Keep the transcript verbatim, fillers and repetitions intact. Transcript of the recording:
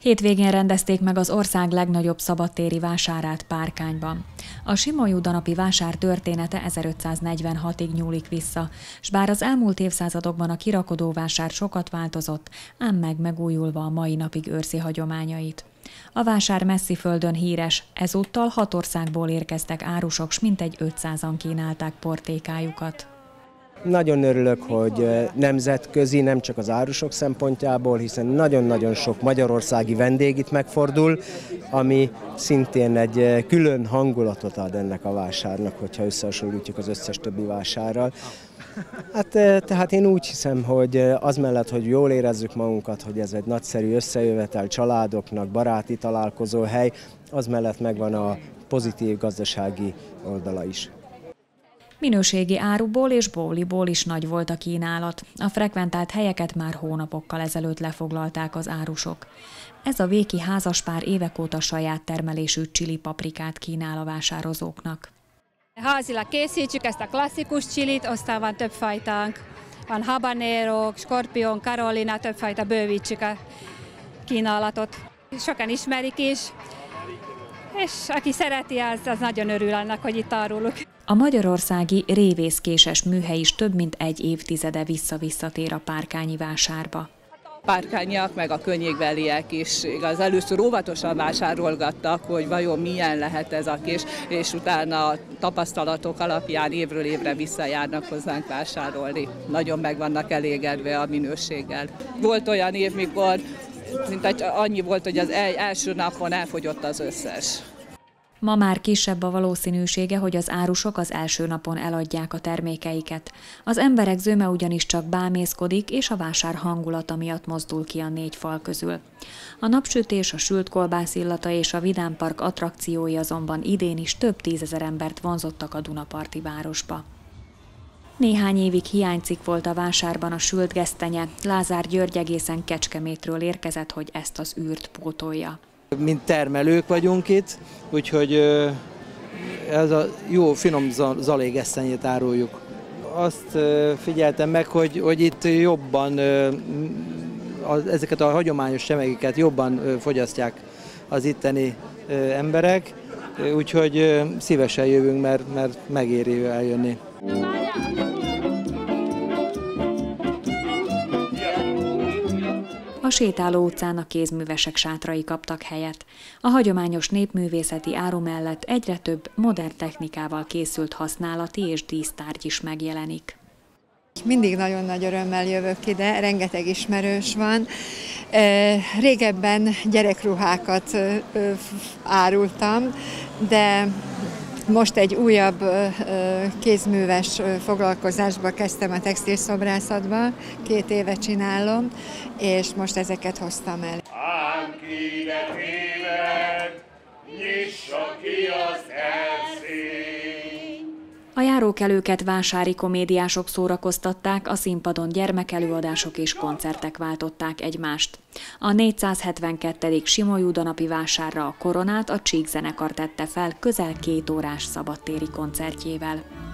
Hétvégén rendezték meg az ország legnagyobb szabadtéri vásárát Párkányban. A Simolyúdanapi vásár története ezerötszáznegyvenhatig nyúlik vissza, s bár az elmúlt évszázadokban a kirakodóvásár sokat változott, ám meg megújulva a mai napig őrzi hagyományait. A vásár Messzi-földön híres, ezúttal hat országból érkeztek árusok, s mintegy ötszázan kínálták portékájukat. Nagyon örülök, hogy nemzetközi, nem csak az árusok szempontjából, hiszen nagyon-nagyon sok magyarországi vendég itt megfordul, ami szintén egy külön hangulatot ad ennek a vásárnak, hogyha összehasonlítjuk az összes többi vásárral. Hát, tehát én úgy hiszem, hogy az mellett, hogy jól érezzük magunkat, hogy ez egy nagyszerű összejövetel családoknak, baráti találkozóhely, az mellett megvan a pozitív gazdasági oldala is. Minőségi áruból és bóliból is nagy volt a kínálat. A frekventált helyeket már hónapokkal ezelőtt lefoglalták az árusok. Ez a véki házaspár évek óta saját termelésű csili paprikát kínál a vásározóknak. Házilag készítjük ezt a klasszikus csilit, aztán van több fajtánk. Van habanero, skorpion, karolina, többfajta, bővítsük a kínálatot. Sokan ismerik is, és aki szereti, az, az nagyon örül annak, hogy itt árulunk. A magyarországi révészkéses műhely is több mint egy évtizede vissza-visszatér a párkányi vásárba. Párkányiak meg a környékbeliek is igaz, először óvatosan vásárolgattak, hogy vajon milyen lehet ez a kés, és utána a tapasztalatok alapján évről évre visszajárnak hozzánk vásárolni. Nagyon meg vannak elégedve a minőséggel. Volt olyan év, mikor mint annyi volt, hogy az első napon elfogyott az összes. Ma már kisebb a valószínűsége, hogy az árusok az első napon eladják a termékeiket. Az emberek zöme ugyanis csak bámészkodik, és a vásár hangulata miatt mozdul ki a négy fal közül. A napsütés, a sült kolbász illata és a vidámpark attrakciói azonban idén is több tízezer embert vonzottak a dunaparti városba. Néhány évig hiánycikk volt a vásárban a sült gesztenye. Lázár György egészen Kecskemétről érkezett, hogy ezt az űrt pótolja. Mint termelők vagyunk itt, úgyhogy ez a jó finom zalégesztenyét áruljuk. Azt figyeltem meg, hogy, hogy itt jobban, ezeket a hagyományos csemegeket jobban fogyasztják az itteni emberek, úgyhogy szívesen jövünk, mert, mert megéri eljönni. A sétáló utcán a kézművesek sátrai kaptak helyet. A hagyományos népművészeti áru mellett egyre több modern technikával készült használati és dísztárgy is megjelenik. Mindig nagyon nagy örömmel jövök ide, rengeteg ismerős van. Régebben gyerekruhákat árultam, de most egy újabb kézműves foglalkozásba kezdtem a textilszobrászatba, két éve csinálom, és most ezeket hoztam el. Ám ki ide téved, nyissa ki az elszény. A járókelőket vásári komédiások szórakoztatták, a színpadon gyermekelőadások és koncertek váltották egymást. A négyszázhetvenkettedik Simolyúdanapi vásárra a koronát a Csík zenekar tette fel közel két órás szabadtéri koncertjével.